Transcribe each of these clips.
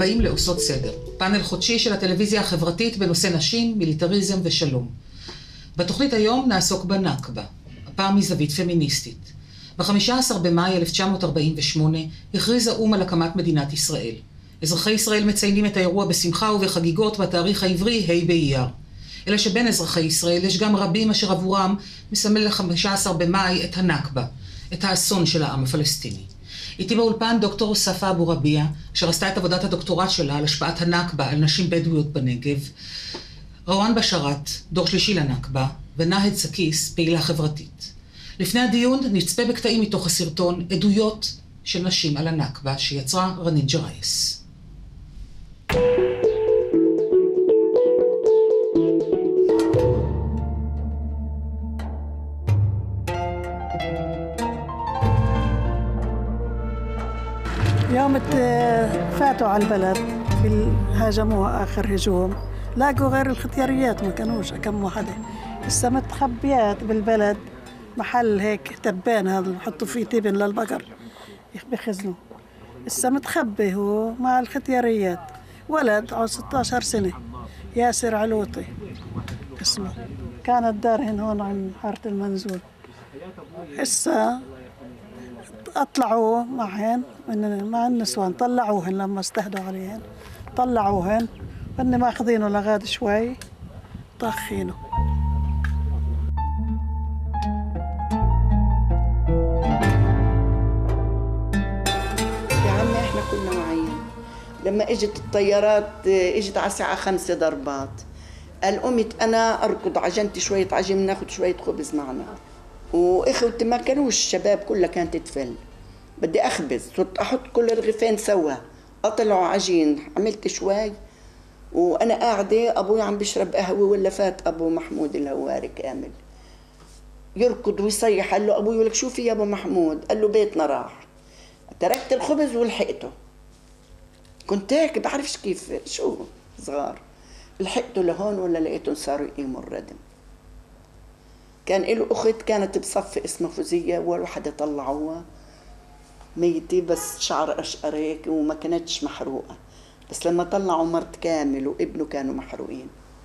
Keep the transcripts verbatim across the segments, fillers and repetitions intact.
הבאים לעושות סדר, פאנל חודשי של הטלוויזיה החברתית בנושא נשים, מיליטריזם ושלום. בתוכנית היום נעסוק בנכבה, הפעם מזווית פמיניסטית. ב-חמישה עשר במאי אלף תשע מאות ארבעים ושמונה הכריז האו"ם על הקמת מדינת ישראל. אזרחי ישראל מציינים את האירוע בשמחה ובחגיגות בתאריך העברי ה' באייר. אלא שבין אזרחי ישראל יש גם רבים אשר עבורם מסמל ל-חמישה עשר במאי את הנכבה, את האסון של העם הפלסטיני. איתי באולפן דוקטור ספה אבו רביע, אשר עשתה את עבודת הדוקטורט שלה על השפעת הנכבה על נשים בדואיות בנגב, רוואן בשאראת, דור שלישי לנכבה, ונהד סקיס, פעילה חברתית. לפני הדיון נצפה בקטעים מתוך הסרטון עדויות של נשים על הנכבה שיצרה רנין ג'רייס. يوم فاتوا على البلد هاجموها آخر هجوم لاقوا غير الختياريات ما كانوش كم واحدة هسه متخبيات بالبلد محل هيك تبان هذا بحطوا فيه تبن للبقر بخزنوا هسه متخبي هو مع الختياريات ولد عمره ستة عشر سنة ياسر علوطي اسمه كانت دارهن هون عن حارة المنزول هسه أطلعوا معهن مع النسوان طلعوهن لما استهدوا عليهن طلعوهن هن ماخذينه لغاد شوي طاخينه. يا عمي احنا كنا واعيين لما اجت الطيارات اجت على الساعة خمسة ضربات قال قمت انا اركض عجنت شوية عجين ناخذ شوية خبز معنا واخوتي ما كانوش الشباب كلها كانت تفل بدي اخبز صرت احط كل الرغيفين سوا اطلعوا عجين عملت شوي وانا قاعده ابوي عم بيشرب قهوه ولا فات ابو محمود الهواري كامل يركض ويصيح قال له ابوي يقول لك شو في يا ابو محمود قال له بيتنا راح تركت الخبز ولحقته كنت هيك بعرفش كيف شو صغار لحقته لهون ولا لقيتهم صاروا يقيموا الردم كان له أخت كانت بصف اسمها فوزية ولا وحدة طلعوها ميتة بس شعر أشقر هيك وما كانتش محروقة بس لما طلعوا مرت كامل وابنه كانوا محروقين.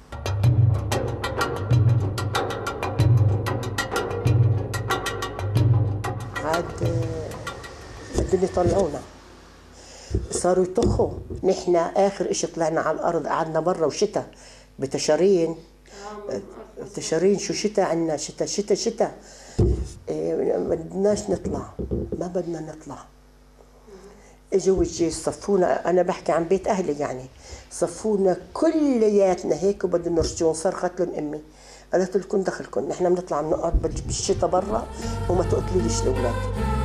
عاد بدهم يطلعونا صاروا يطخوا نحن آخر إشي طلعنا على الأرض قعدنا برا وشتا بتشارين تشارين شو شتاء عنا شتاء شتاء شتاء إيه ما بدناش نطلع ما بدنا نطلع اجوا الجيش صفونا انا بحكي عن بيت اهلي يعني صفونا كلياتنا هيك وبدهم يرجعون صرخت لهم امي قالت لكم دخلكم نحن بنطلع بنقعد بالشتاء برا وما تقتليش الاولاد.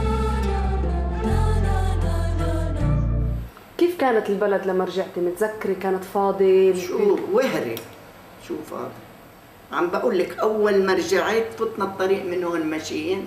كيف كانت البلد لما رجعتي متذكري كانت فاضي شو وهري شو فاضي عم بقول لك اول ما رجعت فتنا الطريق من هون ماشيين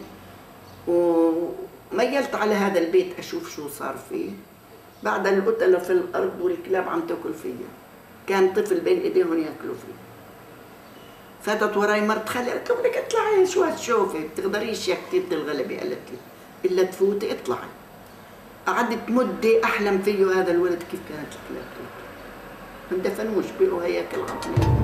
وميلت على هذا البيت اشوف شو صار فيه بعد القتله في الارض والكلاب عم تاكل فيه كان طفل بين ايديهم ياكلوا فيه فاتت وراي مرت خالي قالت له بدك اطلعي شو هتشوفي بتقدريش يا كثير الغلبه قالت لي الا تفوتي اطلعي قعدت مده احلم فيه هذا الولد كيف كانت الكلاب تاكل ما اندفنوش بقوا هياكل عظمي.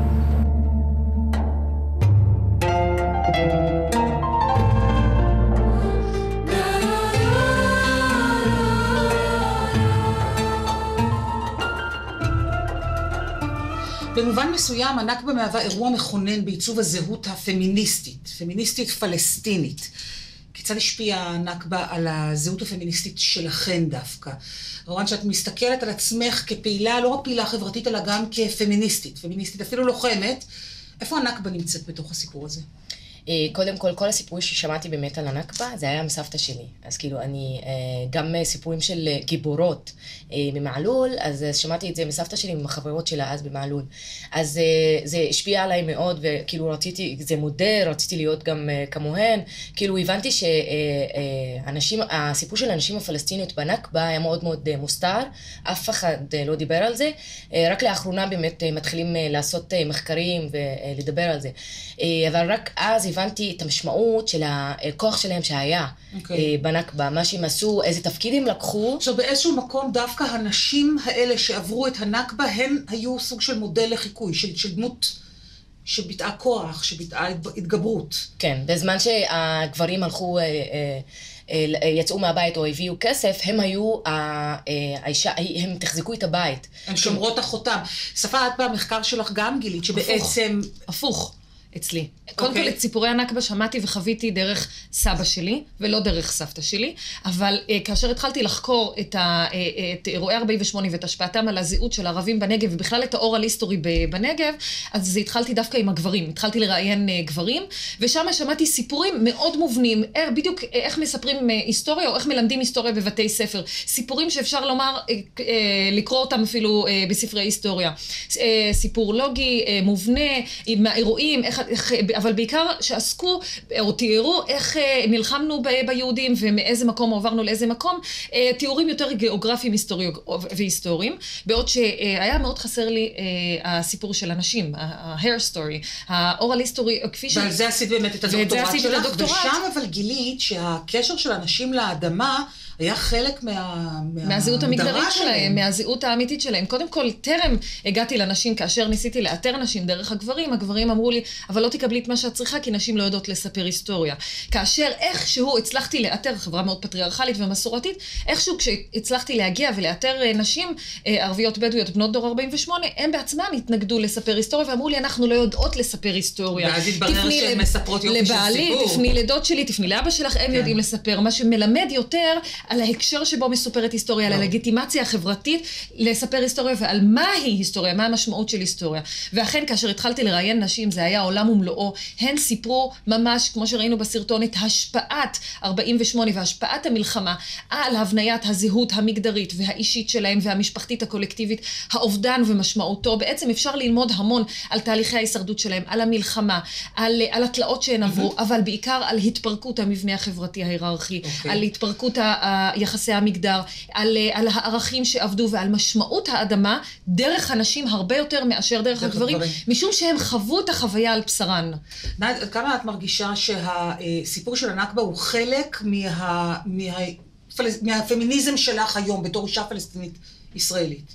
במובן מסוים הנכבה מהווה אירוע מכונן בעיצוב הזהות הפמיניסטית, פמיניסטית פלסטינית. כיצד השפיעה הנכבה על הזהות הפמיניסטית שלכן דווקא? רוואן, שאת מסתכלת על עצמך כפעילה, לא רק פעילה חברתית, אלא גם כפמיניסטית, פמיניסטית, אפילו לוחמת. איפה הנכבה נמצאת בתוך הסיפור הזה? קודם כל, כל הסיפורים ששמעתי באמת על הנכבה, זה היה מסבתא שלי. אז כאילו, אני גם סיפורים של גיבורות ממעלול, אז שמעתי את זה מסבתא שלי, מהחברות שלה אז במעלול. אז זה השפיע עליי מאוד, וכאילו רציתי, זה מודל, רציתי להיות גם כמוהן. כאילו, הבנתי שהאנשים, הסיפור של האנשים הפלסטיניות בנכבה היה מאוד מאוד מוסתר, אף אחד לא דיבר על זה. רק לאחרונה באמת מתחילים לעשות מחקרים ולדבר על זה. אבל רק אז הבנתי את המשמעות של הכוח שלהם שהיה Okay. בנכבה, מה שהם עשו, איזה תפקיד הם לקחו. עכשיו באיזשהו מקום דווקא הנשים האלה שעברו את הנכבה, הן היו סוג של מודל לחיקוי, של, של דמות שביטאה כוח, שביטאה התגברות. כן, בזמן שהגברים הלכו, יצאו מהבית או הביאו כסף, הם היו, האישה, הם תחזיקו את הבית. הן שומרות החותם. שפה, את במחקר שלך גם גילית, שבעצם... הפוך. אצלי. Okay. קודם כל את סיפורי הנכבה שמעתי וחוויתי דרך סבא שלי, ולא דרך סבתא שלי, אבל uh, כאשר התחלתי לחקור את, ה, uh, את אירועי ארבעים ושמונה ואת השפעתם על הזהות של הערבים בנגב, ובכלל את האורל היסטורי בנגב, אז התחלתי דווקא עם הגברים, התחלתי לראיין uh, גברים, ושם שמעתי סיפורים מאוד מובנים, איך, בדיוק uh, איך מספרים uh, היסטוריה, או איך מלמדים היסטוריה בבתי ספר. סיפורים שאפשר לומר, uh, uh, לקרוא אותם אפילו uh, בספרי היסטוריה. Uh, סיפור לוגי, uh, מובנה, עם האירועים, איך איך, אבל בעיקר שעסקו או תיארו איך נלחמנו ביהודים ומאיזה מקום עברנו לאיזה מקום, תיאורים יותר גיאוגרפיים והיסטוריים, בעוד שהיה מאוד חסר לי הסיפור של הנשים, ה-hair story, ה-oral history, כפי ש... ועל זה עשית באמת את הדוקטורט שלך, ושם אבל גילית שהקשר של הנשים לאדמה היה חלק מה... מהזהות המגדרית שלהם, מהזהות האמיתית שלהם. קודם כל, טרם הגעתי לנשים, כאשר ניסיתי לאתר נשים דרך הגברים, הגברים אמרו לי, אבל לא תקבלי את מה שאת צריכה, כי נשים לא יודעות לספר היסטוריה. כאשר איכשהו הצלחתי לאתר, חברה מאוד פטריארכלית ומסורתית, איכשהו כשהצלחתי להגיע ולאתר נשים ערביות בדואיות, בנות דור ארבעים ושמונה, הם בעצמם התנגדו לספר היסטוריה, ואמרו לי, אנחנו לא יודעות לספר היסטוריה. ואז התברר שהן מספרות יופי של סיפור. לבעלי, תפני לדוד שלי, תפני לאבא שלך, הם יודעים לספר. מה שמלמד יותר על ההקשר שבו מסופרת היסטוריה, על הלגיטימציה החברתית לספר היסטוריה, ועל מהי היסטוריה, מה המשמעות של היסטוריה. ואכן, כאשר התחלתי לראיין נשים, זה היה עולם ומלואו, הן סיפרו ממש, כמו שראינו בסרטון, את השפעת ארבעים ושמונה והשפעת המלחמה על הבניית הזהות המגדרית והאישית שלהם והמשפחתית הקולקטיבית, האובדן ומשמעותו. בעצם אפשר ללמוד המון על תהליכי ההישרדות שלהם, על המלחמה, על, על התלאות שהן עברו, אבל בעיקר על התפרקות המבנה החברתי ההיררכי, okay. על התפרקות היחסי המגדר, על, על הערכים שעבדו ועל משמעות האדמה דרך הנשים הרבה יותר מאשר דרך הגברים, משום שהם חוו את החוויה על בשרן. נעד, כמה את מרגישה שהסיפור של הנכבה הוא חלק מה, מה, מהפמיניזם שלך היום בתור אישה פלסטינית ישראלית?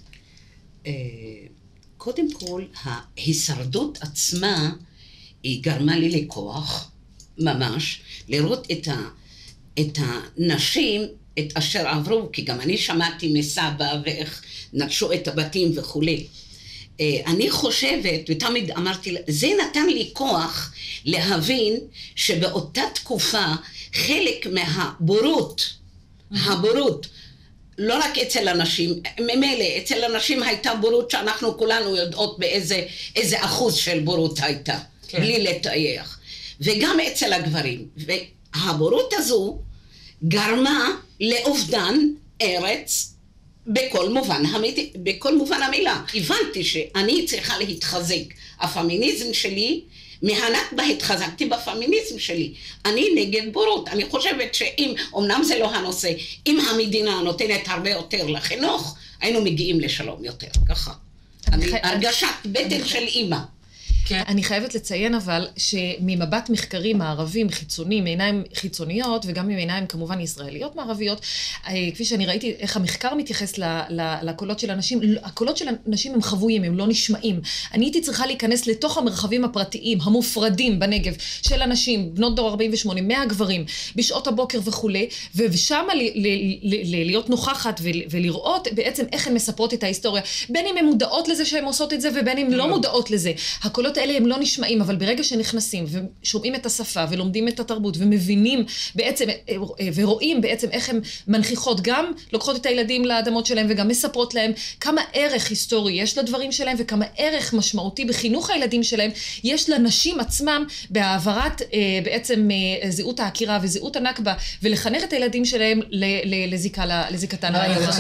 קודם כל, ההישרדות עצמה היא גרמה לי לכוח, ממש, לראות את, ה, את הנשים, את אשר עברו, כי גם אני שמעתי מסבא ואיך נטשו את הבתים וכו'. אני חושבת, ותמיד אמרתי, זה נתן לי כוח להבין שבאותה תקופה חלק מהבורות, הבורות, לא רק אצל אנשים, ממילא אצל אנשים הייתה בורות שאנחנו כולנו יודעות באיזה איזה אחוז של בורות הייתה, כן. בלי לטייח. וגם אצל הגברים. והבורות הזו גרמה לאובדן ארץ, בכל מובן, בכל מובן המילה. הבנתי שאני צריכה להתחזק. הפמיניזם שלי, מהנכבה התחזקתי בפמיניזם שלי. אני נגד בורות. אני חושבת שאם, אמנם זה לא הנושא, אם המדינה נותנת הרבה יותר לחינוך, היינו מגיעים לשלום יותר, ככה. אני, חי... הרגשת בטן של אימא. כן. אני חייבת לציין אבל שממבט מחקרי מערבים חיצוני, מעיניים חיצוניות וגם מעיניים כמובן ישראליות מערביות, כפי שאני ראיתי איך המחקר מתייחס לקולות של אנשים, הקולות של אנשים הם חבויים, הם לא נשמעים. אני הייתי צריכה להיכנס לתוך המרחבים הפרטיים, המופרדים בנגב, של אנשים, בנות דור ארבעים ושמונה, מאה גברים, בשעות הבוקר וכו', ושם להיות נוכחת ולראות בעצם איך הן מספרות את ההיסטוריה, בין אם הן מודעות לזה שהן עושות את זה ובין אם לא מודעות לזה. הקולות האלה הם לא נשמעים, אבל ברגע שנכנסים ושומעים את השפה ולומדים את התרבות ומבינים בעצם ורואים בעצם איך הם מנכיחות, גם לוקחות את הילדים לאדמות שלהם וגם מספרות להם כמה ערך היסטורי יש לדברים שלהם וכמה ערך משמעותי בחינוך הילדים שלהם יש לנשים עצמם בהעברת בעצם זהות ההכירה וזהות הנכבה ולחנך את הילדים שלהם לזיקתן.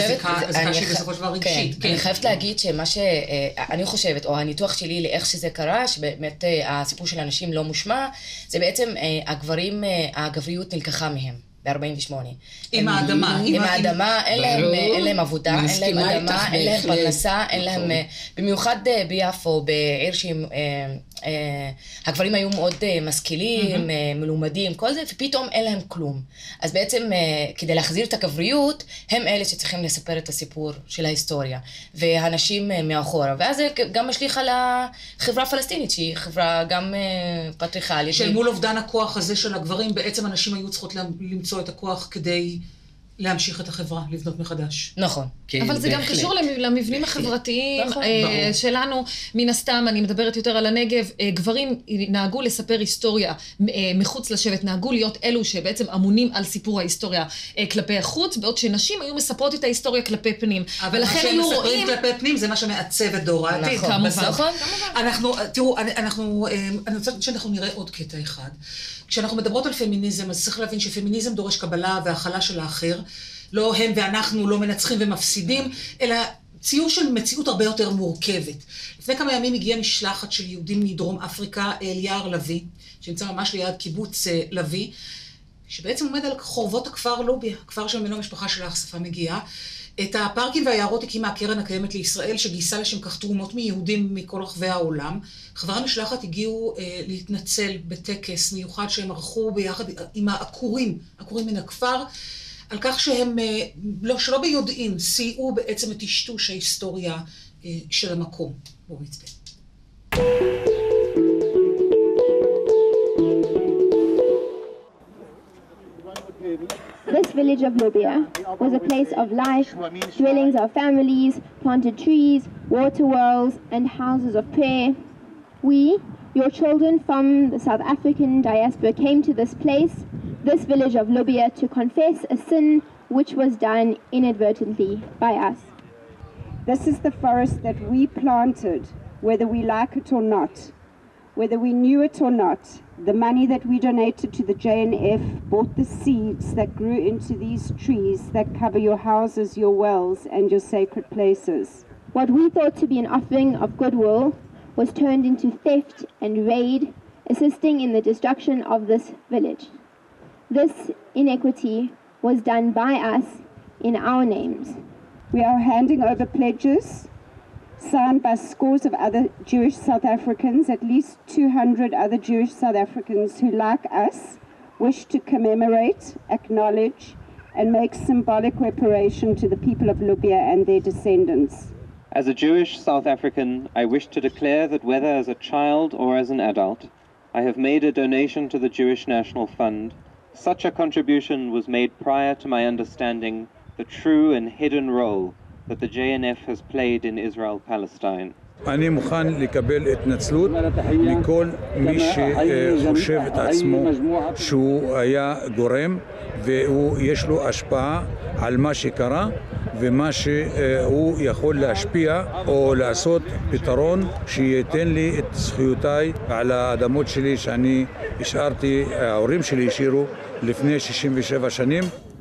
אני חייבת להגיד שמה שאני חושבת או הניתוח שלי לאיך שזה קרה, שבאמת הסיפור של אנשים לא מושמע, זה בעצם הגברים, הגבריות נלקחה מהם ב-ארבעים ושמונה. עם האדמה. עם האדמה, אין להם עבודה, אין להם אדמה, אין להם פרנסה, אין להם, במיוחד ביפו, בעיר שהיא הגברים היו מאוד משכילים, מלומדים, כל זה, ופתאום אין להם כלום. אז בעצם כדי להחזיר את הגבריות, הם אלה שצריכים לספר את הסיפור של ההיסטוריה, והנשים מאחורה. ואז זה גם משליך על החברה הפלסטינית, שהיא חברה גם פטריארכלית. של מול אובדן הכוח הזה של הגברים, בעצם הנשים היו צריכות למצוא את הכוח כדי להמשיך את החברה, לבנות מחדש. נכון. אבל זה גם קשור למבנים החברתיים שלנו. מן הסתם, אני מדברת יותר על הנגב, גברים נהגו לספר היסטוריה מחוץ לשבט, נהגו להיות אלו שבעצם אמונים על סיפור ההיסטוריה כלפי החוץ, בעוד שנשים היו מספרות את ההיסטוריה כלפי פנים. אבל מה שהם מספרים כלפי פנים זה מה שמעצב את דור העתיד. כמובן. אנחנו, תראו, אנחנו, אני רוצה שאנחנו נראה עוד קטע אחד. כשאנחנו מדברות על פמיניזם, אז צריך להבין שפמיניזם דורש קבלה והכלה של האחר. לא הם ואנחנו לא מנצחים ומפסידים, אלא ציור של מציאות הרבה יותר מורכבת. לפני כמה ימים הגיעה משלחת של יהודים מדרום אפריקה אל יער לוי, שנמצא ממש ליד קיבוץ לוי, שבעצם עומד על חורבות הכפר לוביה, הכפר שממנו המשפחה של האספה מגיעה. את הפארקים והיערות הקימה הקרן הקיימת לישראל, שגייסה לשם כך תרומות מיהודים מכל רחבי העולם. חברי המשלחת הגיעו אה, להתנצל בטקס מיוחד שהם ערכו ביחד עם העקורים, עקורים מן הכפר, על כך שהם, לא, שלא ביודעין, סייעו בעצם את טשטוש ההיסטוריה של המקום. בואו נצפה. This village of Lubia was a place of life, dwellings of families, planted trees, water wells, and houses of prayer. We, your children from the South African diaspora, came to this place, this village of Lubia, to confess a sin which was done inadvertently by us. This is the forest that we planted, whether we like it or not, whether we knew it or not. The money that we donated to the J N F bought the seeds that grew into these trees that cover your houses, your wells, and your sacred places. What we thought to be an offering of goodwill was turned into theft and raid, assisting in the destruction of this village. This inequity was done by us in our names. We are handing over pledges signed by scores of other Jewish South Africans, at least two hundred other Jewish South Africans who, like us, wish to commemorate, acknowledge, and make symbolic reparation to the people of Lubia and their descendants. As a Jewish South African, I wish to declare that whether as a child or as an adult, I have made a donation to the Jewish National Fund. Such a contribution was made prior to my understanding the true and hidden role that the J N F has played in Israel-Palestine. אני מוכן לקבל התנצלות מכל מי שחושב את עצמו שהוא היה גורם ויש לו השפעה על מה שקרה ומה שהוא יכול להשפיע או לעשות פתרון שייתן לי את זכויותיי על האדמות שלי שאני השארתי, ההורים שלי השאירו לפני שישים ושבע שנים.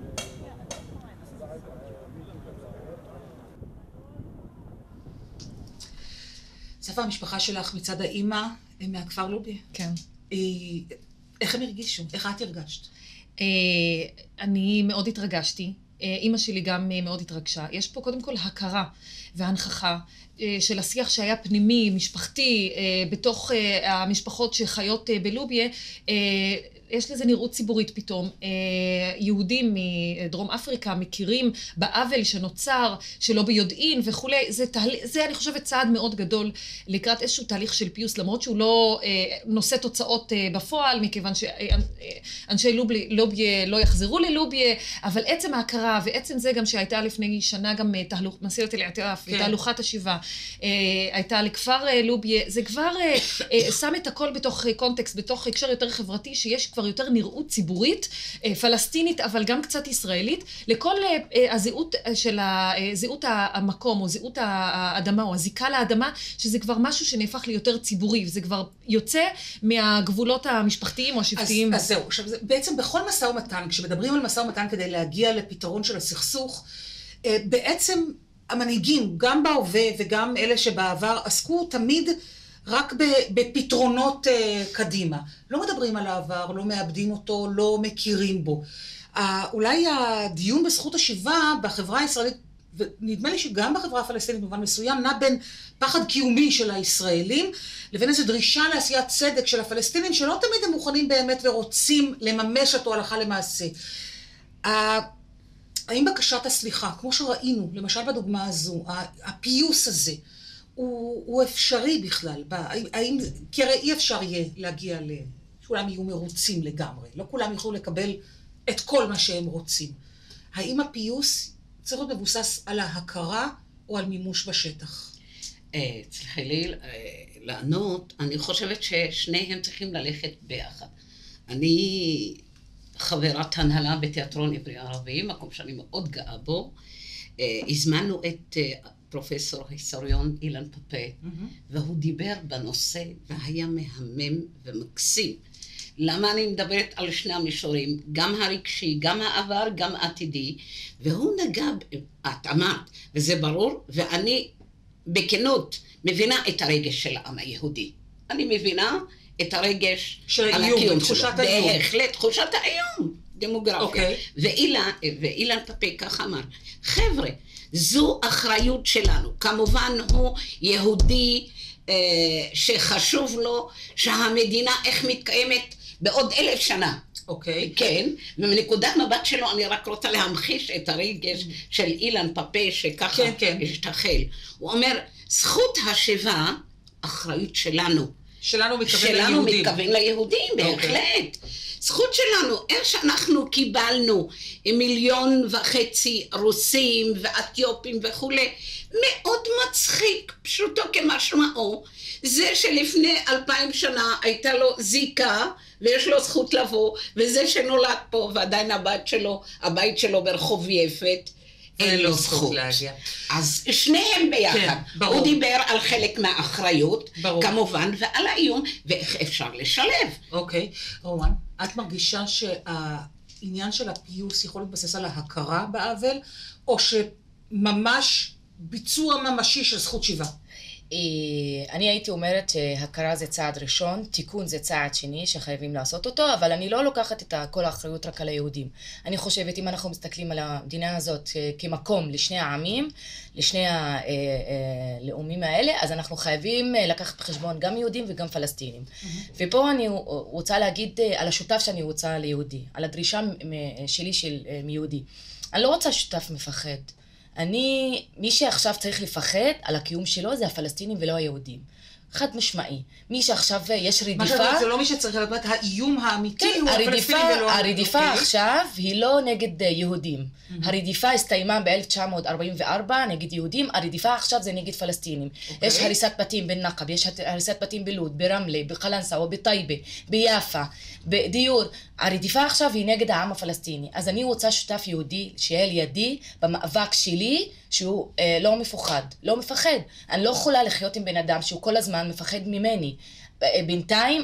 ספר, המשפחה שלך מצד האימא הם מהכפר לוביה. כן. איך הם הרגישו? איך את הרגשת? אני מאוד התרגשתי. אימא שלי גם מאוד התרגשה. יש פה קודם כל הכרה והנכחה של השיח שהיה פנימי, משפחתי, בתוך המשפחות שחיות בלוביה. יש לזה נראות ציבורית פתאום. יהודים מדרום אפריקה מכירים בעוול שנוצר, שלא ביודעין וכולי. זה, תהל... זה אני חושבת צעד מאוד גדול לקראת איזשהו תהליך של פיוס, למרות שהוא לא נושא תוצאות בפועל, מכיוון שאנשי לוביה, לוביה לא יחזרו ללוביה, אבל עצם ההכרה ועצם זה גם שהייתה לפני שנה גם תהלוכ... מסילת אל-עטאף, כן. תהלוכת השיבה, הייתה לכפר לוביה, זה כבר שם את הכל בתוך קונטקסט, בתוך הקשר יותר חברתי, שיש כבר יותר נראות ציבורית, פלסטינית, אבל גם קצת ישראלית, לכל הזהות של זהות המקום, או זהות האדמה, או הזיקה לאדמה, שזה כבר משהו שנהפך ליותר ציבורי, וזה כבר יוצא מהגבולות המשפחתיים או השבטיים. אז, אז זהו, עכשיו, בעצם בכל משא ומתן, כשמדברים על משא ומתן כדי להגיע לפתרון של הסכסוך, בעצם המנהיגים, גם בהווה וגם אלה שבעבר, עסקו תמיד רק בפתרונות קדימה. לא מדברים על העבר, לא מאבדים אותו, לא מכירים בו. אולי הדיון בזכות השיבה בחברה הישראלית ונדמה לי שגם בחברה הפלסטינית במובן מסוים, נע בין פחד קיומי של הישראלים, לבין איזו דרישה לעשיית צדק של הפלסטינים, שלא תמיד הם מוכנים באמת ורוצים לממש אותו הלכה למעשה. האם בקשת הסליחה, כמו שראינו, למשל בדוגמה הזו, הפיוס הזה, הוא, הוא אפשרי בכלל? האם, כי הרי אי אפשר יהיה להגיע ל... כולם יהיו מרוצים לגמרי, לא כולם יוכלו לקבל את כל מה שהם רוצים. האם הפיוס צריך להיות מבוסס על ההכרה או על מימוש בשטח? צריכה לי לענות, אני חושבת ששניהם צריכים ללכת ביחד. אני חברת הנהלה בתיאטרון עברי ערבי, מקום שאני מאוד גאה בו. הזמנו את פרופסור היסטוריון אילן פפה, והוא דיבר בנושא והיה מהמם ומקסים. למה אני מדברת על שני המישורים, גם הרגשי, גם העבר, גם העתידי, והוא נגע, את אמרת, וזה ברור, ואני בכנות מבינה את הרגש של העם היהודי. אני מבינה את הרגש של על האיום, הקיום תחושת שלו. האיום. בהחלט, תחושת האיום, דמוגרפיה. Okay. ואילן, ואילן פפה כך אמר, חבר'ה, זו אחריות שלנו. כמובן הוא יהודי אה, שחשוב לו שהמדינה איך מתקיימת בעוד אלף שנה. אוקיי. Okay. כן, ומנקודת מבט שלו אני רק רוצה להמחיש את הרגש mm. של אילן פפה שככה כן, כן. השתחל. הוא אומר, זכות השיבה, אחריות שלנו. שלנו מתכוון שלנו ליהודים. מתכוון ליהודים, בהחלט. Okay. זכות שלנו, איך שאנחנו קיבלנו מיליון וחצי רוסים ואתיופים וכולי, מאוד מצחיק, פשוטו כמשמעו, זה שלפני אלפיים שנה הייתה לו זיקה, ויש לו זכות לבוא, וזה שנולד פה, ועדיין הבית שלו, הבית שלו ברחוב יפת, אין לו זכות. להגיע. אז שניהם ביחד. כן, ברור. הוא דיבר על חלק מהאחריות, ברור. כמובן, ועל האיום, ואיך אפשר לשלב. אוקיי. רואן, את מרגישה שהעניין של הפיוס יכול להתבסס על ההכרה בעוול, או שממש ביצוע ממשי של זכות שיבה? אני הייתי אומרת שהכרה זה צעד ראשון, תיקון זה צעד שני שחייבים לעשות אותו, אבל אני לא לוקחת את כל האחריות רק על היהודים. אני חושבת, אם אנחנו מסתכלים על המדינה הזאת כמקום לשני העמים, לשני הלאומים האלה, אז אנחנו חייבים לקחת בחשבון גם יהודים וגם פלסטינים. ופה אני רוצה להגיד על השותף שאני רוצה ליהודי, על הדרישה שלי של מיהודי. אני לא רוצה שותף מפחד. אני, מי שעכשיו צריך לפחד על הקיום שלו זה הפלסטינים ולא היהודים. חד משמעי. מי שעכשיו יש רדיפה... מה שאתה זה לא מי שצריך לדעת, האיום האמיתי כן, הוא הפלסטינים ולא... הרדיפה okay. עכשיו היא לא נגד יהודים. Mm-hmm. הרדיפה הסתיימה ב-אלף תשע מאות ארבעים וארבע נגד יהודים, הרדיפה עכשיו זה נגד פלסטינים. Okay. יש הריסת בתים בנקב, יש הריסת בתים בלוד, ברמלה, בקלנסה או בטייבה, ביפו, בדיור. הרדיפה עכשיו היא נגד העם הפלסטיני. אז אני רוצה שותף יהודי שיהיה לידי במאבק שלי, שהוא אה, לא מפוחד, לא מפחד. אני לא יכולה לחיות עם בן אדם שהוא כל הזמן מפחד ממני. בינתיים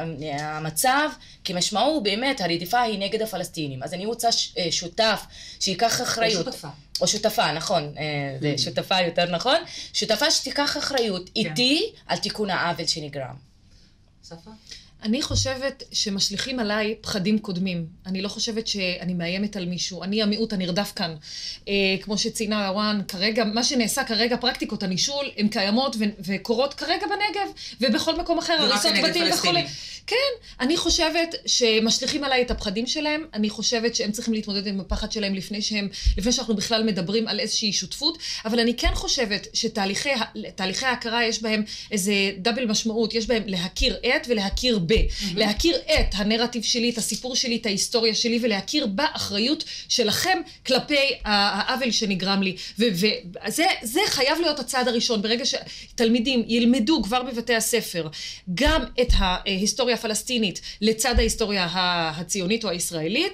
המצב כמשמעו הוא באמת, הרדיפה היא נגד הפלסטינים. אז אני רוצה שותף שיקח אחריות. או שותפה. או שותפה, נכון. זה שותפה יותר נכון. שותפה שתיקח אחריות איתי על תיקון העוול שנגרם. שפה? אני חושבת שמשליכים עליי פחדים קודמים. אני לא חושבת שאני מאיימת על מישהו. אני המיעוט הנרדף כאן. אה, כמו שציינה רואן, כרגע, מה שנעשה כרגע, פרקטיקות הנישול, הן קיימות ו- וקורות כרגע בנגב, ובכל מקום אחר, הריסות בתים וכו'. כן, אני חושבת שמשליכים עליי את הפחדים שלהם, אני חושבת שהם צריכים להתמודד עם הפחד שלהם לפני שהם, לפני שאנחנו בכלל מדברים על איזושהי שותפות, אבל אני כן חושבת שתהליכי תהליכי ההכרה יש בהם איזה דאבל משמעות, יש בהם להכיר את ולהכיר ב. Mm-hmm. להכיר את הנרטיב שלי, את הסיפור שלי, את ההיסטוריה שלי, ולהכיר באחריות שלכם כלפי העוול שנגרם לי. וזה זה חייב להיות הצעד הראשון, ברגע שתלמידים ילמדו כבר בבתי הספר, גם את ההיסטוריה הפלסטינית לצד ההיסטוריה הציונית או הישראלית,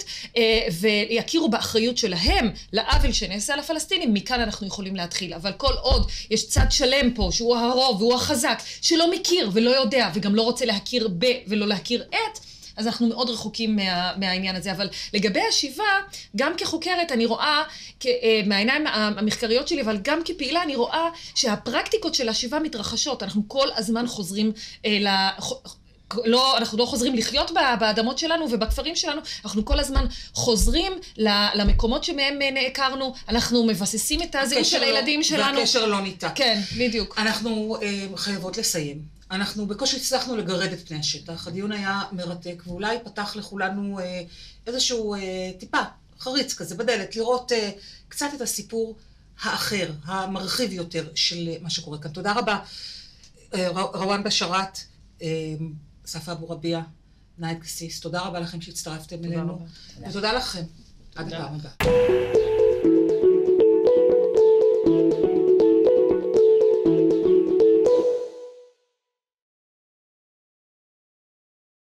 ויכירו באחריות שלהם לעוול שנעשה לפלסטינים, מכאן אנחנו יכולים להתחיל. אבל כל עוד יש צד שלם פה, שהוא הרוב והוא החזק, שלא מכיר ולא יודע, וגם לא רוצה להכיר ב ולא להכיר את, אז אנחנו מאוד רחוקים מה, מהעניין הזה. אבל לגבי השיבה, גם כחוקרת אני רואה, מהעיניים המחקריות שלי, אבל גם כפעילה אני רואה שהפרקטיקות של השיבה מתרחשות. אנחנו כל הזמן חוזרים, לא, אנחנו לא חוזרים לחיות באדמות שלנו ובכפרים שלנו, אנחנו כל הזמן חוזרים למקומות שמהם נעקרנו, אנחנו מבססים את הזהות של הילדים שלנו. והקשר לא ניתק. כן, בדיוק. אנחנו uh, חייבות לסיים. אנחנו בקושי הצלחנו לגרד את פני השטח, הדיון היה מרתק, ואולי פתח לכולנו uh, איזשהו uh, טיפה, חריץ כזה בדלת, לראות uh, קצת את הסיפור האחר, המרחיב יותר של מה שקורה כאן. תודה רבה, uh, רוואן בשאראת, uh, ספה אבו רביע, נאיד קסיס, תודה רבה לכם שהצטרפתם אלינו, ותודה לכם. עד הפעם הבאה.